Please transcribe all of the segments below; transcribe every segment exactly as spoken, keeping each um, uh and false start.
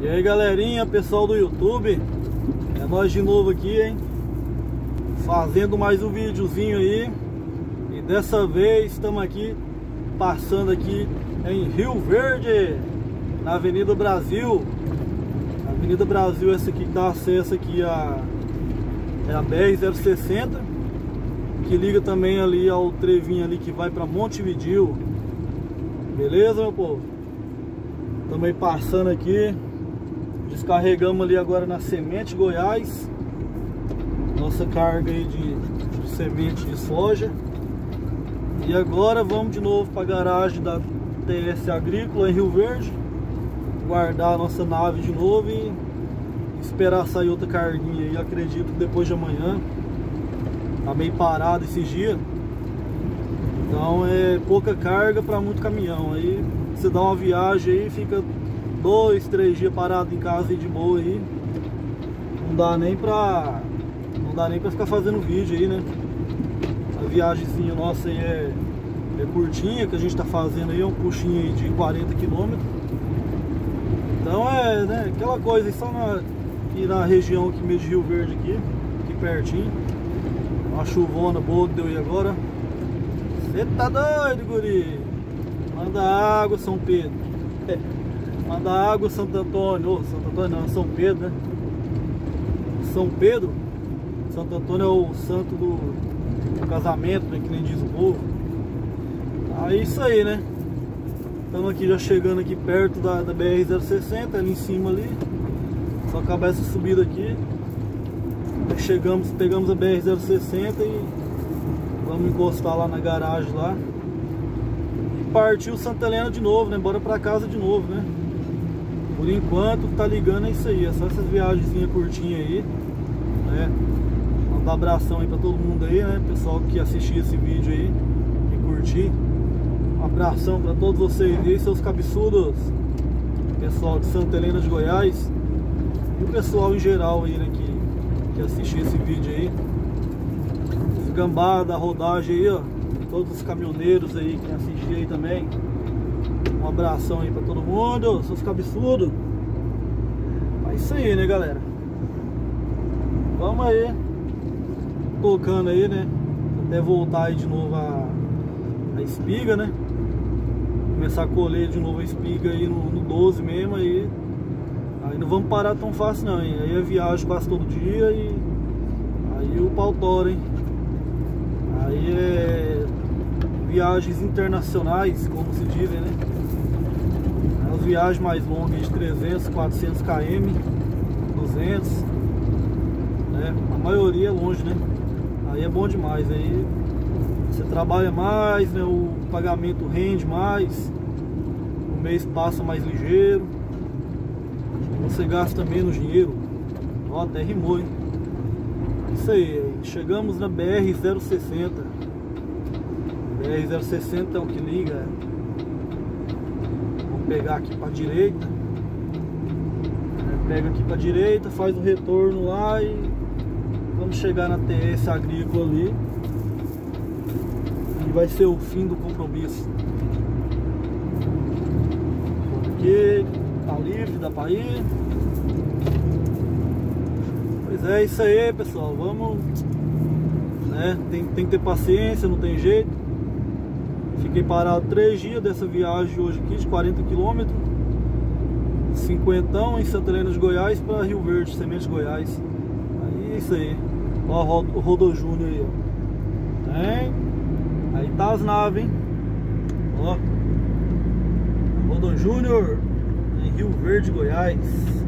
E aí galerinha, pessoal do YouTube, é nós de novo aqui, hein? Fazendo mais um videozinho aí. E dessa vez estamos aqui, passando aqui em Rio Verde, na Avenida Brasil. A Avenida Brasil, essa aqui que dá acesso aqui a, é a B R zero sessenta, que liga também ali ao trevinho ali que vai para Montevidéu. Beleza, meu povo? Também passando aqui. Descarregamos ali agora na Semente Goiás nossa carga aí de, de semente de soja. E agora vamos de novo para a garagem da T S Agrícola em Rio Verde, guardar a nossa nave de novo e esperar sair outra carguinha aí. Acredito que depois de amanhã. Tá meio parado esses dias, então é pouca carga para muito caminhão. Aí você dá uma viagem aí, fica dois, três dias parado em casa e de boa aí. Não dá nem pra Não dá nem pra ficar fazendo vídeo aí, né? A viagemzinha nossa aí é, é curtinha, que a gente tá fazendo aí, é um puxinho aí de quarenta quilômetros. Então é, né, aquela coisa aí, só na, aqui na região aqui mesmo de Rio Verde aqui, aqui pertinho. Uma chuvona boa que deu aí agora. Você tá doido, guri? Manda água, São Pedro. É. Manda água, Santo Antônio. Oh, Santo Antônio não, São Pedro, né? São Pedro. Santo Antônio é o santo do, do casamento, né? Que nem diz o povo. Aí isso aí, né? Estamos aqui já chegando aqui perto da, da B R zero sessenta, ali em cima ali. Só acabar essa subida aqui. Aí chegamos, pegamos a B R zero sessenta e vamos encostar lá na garagem lá. E partiu Santa Helena de novo, né? Bora pra casa de novo, né? Por enquanto tá ligando é isso aí, é só essas viagenzinhas curtinhas aí, né? Mandar um abração aí pra todo mundo aí, né? Pessoal que assistiu esse vídeo aí e curtir. Um abração pra todos vocês aí, seus cabeçudos. Pessoal de Santa Helena de Goiás. E o pessoal em geral aí, né? Que, que assistiu esse vídeo aí. Os gambá da rodagem aí, ó. Todos os caminhoneiros aí que assistiram aí também. Um abração aí pra todo mundo, seus cabeçudos. É isso aí, né, galera? Vamos aí tocando aí, né? Até voltar aí de novo a, a espiga, né? Começar a colher de novo a espiga aí no, no doze mesmo. Aí, aí não vamos parar tão fácil não, hein? Aí é viagem quase todo dia e aí o pau tora, hein? Aí é viagens internacionais, como se dizem, né? As viagens mais longas de trezentos, quatrocentos quilômetros, duzentos, né? A maioria é longe, né? Aí é bom demais, aí você trabalha mais, né? O pagamento rende mais, o mês passa mais ligeiro, você gasta menos dinheiro. Ó, até rimou, hein? Isso aí, chegamos na B R zero sessenta. B R zero sessenta é o que liga. Vamos pegar aqui para direita. Pega aqui para direita, faz o retorno lá e vamos chegar na T S Agrícola ali. E vai ser o fim do compromisso. Aqui tá livre, dá para ir. Pois é, isso aí, pessoal. Vamos, né? Tem, tem que ter paciência, não tem jeito. Fiquei parado três dias dessa viagem hoje aqui de quarenta quilômetros, cinquentão em Santa Helena de Goiás para Rio Verde, Semente Goiás. Aí é isso aí. Ó, o Rodo Júnior aí, ó. Tem. Aí tá as naves, hein? Ó, Rodo Júnior em Rio Verde, Goiás.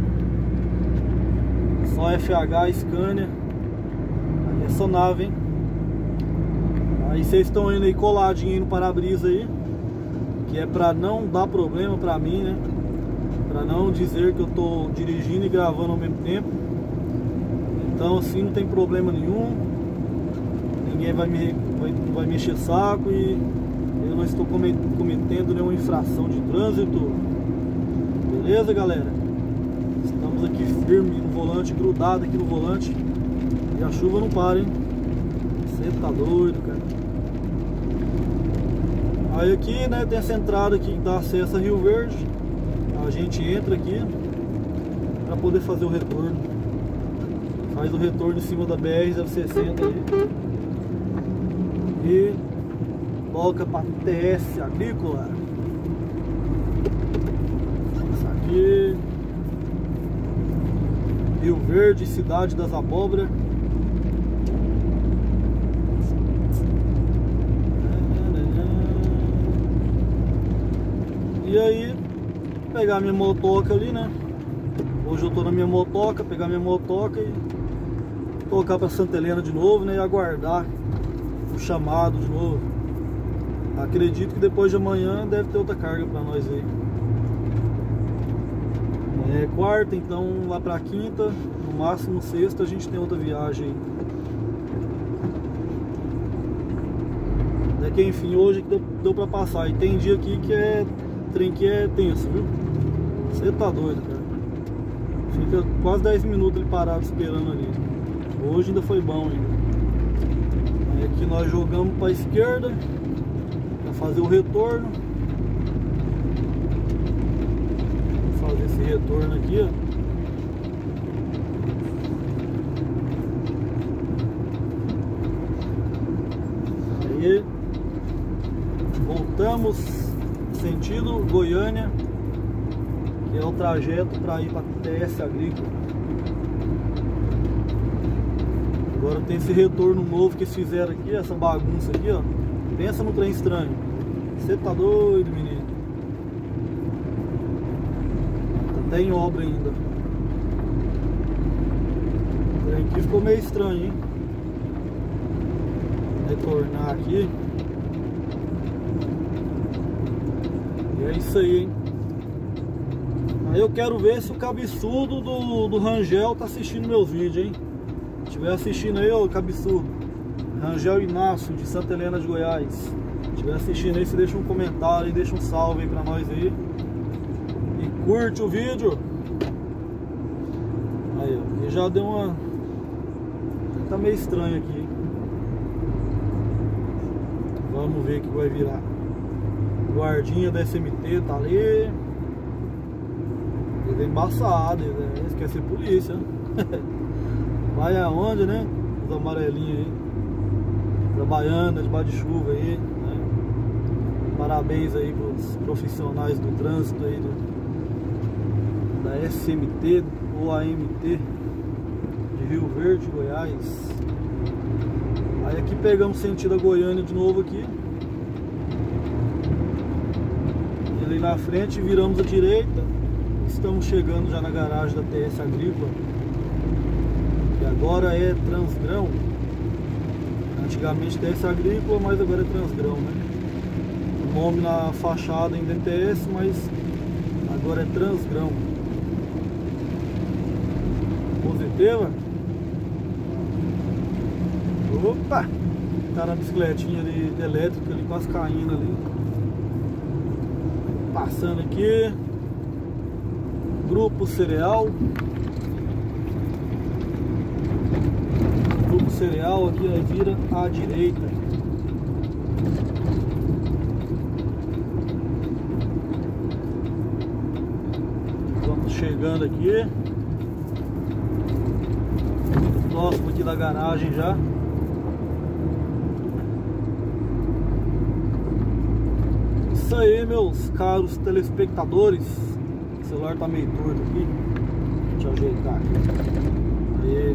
Só F H Scania. Aí é só nave, hein? Aí vocês estão indo aí coladinho aí no para-brisa aí, que é pra não dar problema pra mim, né? Pra não dizer que eu tô dirigindo e gravando ao mesmo tempo. Então assim não tem problema nenhum. Ninguém vai me, vai, vai me encher saco e eu não estou cometendo nenhuma infração de trânsito. Beleza, galera? Estamos aqui firme no volante, grudado aqui no volante. E a chuva não para, hein? Você tá doido, cara. Aí aqui, né, tem essa entrada aqui que dá acesso a Rio Verde. A gente entra aqui para poder fazer o retorno. Faz o retorno em cima da B R zero sessenta aí. E toca para T S Agrícola. Isso aqui. Rio Verde, Cidade das Abóboras. E aí, pegar minha motoca ali, né? Hoje eu tô na minha motoca, pegar minha motoca e tocar pra Santa Helena de novo, né? E aguardar o chamado de novo. Acredito que depois de amanhã deve ter outra carga pra nós aí. É quarta, então lá pra quinta, no máximo sexta, a gente tem outra viagem aí. É que enfim, hoje que deu, deu pra passar. E tem dia aqui que é trem que é tenso, viu? Você tá doido, cara. Fica quase dez minutos ele parado esperando ali. Hoje ainda foi bom ainda. Aí aqui nós jogamos pra esquerda pra fazer o retorno. Vou fazer esse retorno aqui, ó. Aí voltamos sentido Goiânia, que é o trajeto para ir para T S Agrícola. Agora tem esse retorno novo que eles fizeram aqui, essa bagunça aqui, ó. Pensa no trem estranho. Você tá doido, menino? Tá até em obra ainda. O trem aqui ficou meio estranho, hein? Retornar aqui. E é isso aí, hein? Aí eu quero ver se o cabeçudo do, do Rangel tá assistindo meus vídeos, hein? Se estiver assistindo aí, ô cabeçudo, Rangel Inácio, de Santa Helena de Goiás. Se estiver assistindo aí, você deixa um comentário aí, deixa um salve aí pra nós aí. E curte o vídeo. Aí, ó, e já deu uma... Tá meio estranho aqui, hein? Vamos ver o que vai virar. Guardinha da S M T tá ali. Ele é embaçado, ele é, quer ser polícia. Vai aonde, né? Os amarelinhos aí, trabalhando debaixo de chuva aí, né? Parabéns aí pros profissionais do trânsito aí do, da S M T ou A M T de Rio Verde, Goiás. Aí aqui pegamos sentido a Goiânia de novo aqui. Ali na frente, viramos à direita. Estamos chegando já na garagem da T S Agrícola, que agora é Transgrão. Antigamente T S Agrícola, mas agora é Transgrão, né? O nome na fachada ainda é T S, mas agora é Transgrão. Positiva. Opa! Tá na bicicletinha ali, elétrica ali, quase caindo ali. Passando aqui. Grupo Cereal. Grupo Cereal aqui, aí vira à direita. Vamos chegando aqui. Próximo aqui da garagem já. Isso aí, meus caros telespectadores. O celular tá meio torto aqui. Deixa eu ajeitar aqui. Aí.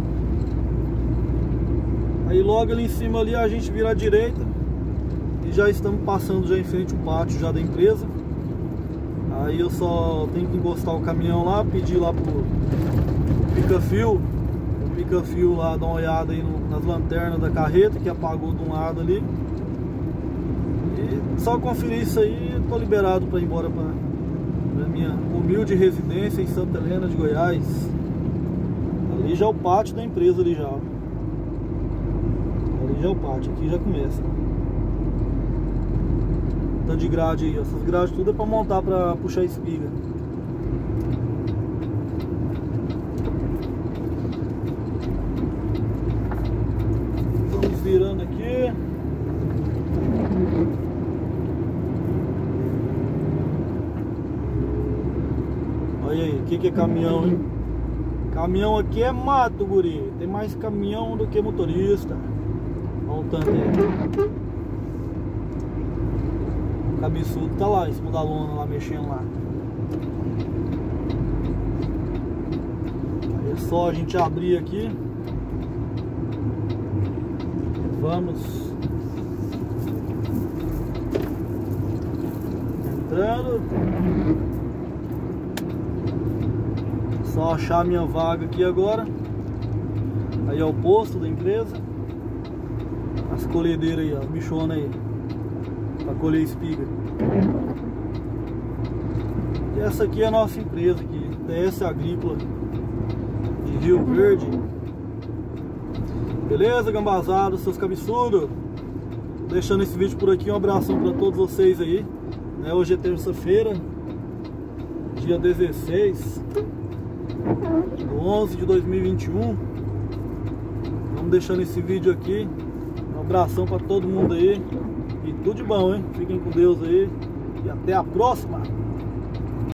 Aí logo ali em cima ali a gente vira à direita. E já estamos passando já em frente ao pátio já da empresa. Aí eu só tenho que encostar o caminhão lá, pedir lá pro, pro pica-fio. O pica-fio lá, dar uma olhada aí no, nas lanternas da carreta que apagou de um lado ali. Só conferir isso aí, eu tô liberado para ir embora para a minha humilde residência em Santa Helena de Goiás. Ali já é o pátio da empresa ali já. Ali já é o pátio, aqui já começa. Tanto de grade aí, essas grades tudo é para montar, para puxar a espiga. Vamos virando aqui. Olha aí, o que, que é caminhão, hein? Caminhão aqui é mato, guri. Tem mais caminhão do que motorista. Olha o tanto aí. O cabeçudo tá lá, em cima da lona, lá mexendo lá. Aí é só a gente abrir aqui. Vamos entrando. Só achar a minha vaga aqui agora. Aí é o posto da empresa. As colhedeiras aí, ó, bichona aí, pra colher espiga. E essa aqui é a nossa empresa aqui, T S Agrícola de Rio Verde. Beleza, gambazado, seus cabeçudos? Deixando esse vídeo por aqui, um abração pra todos vocês aí, né? Hoje é terça-feira, dia dezesseis do onze de dois mil e vinte e um. Vamos deixando esse vídeo aqui. Um abração pra todo mundo aí. E tudo de bom, hein? Fiquem com Deus aí. E até a próxima.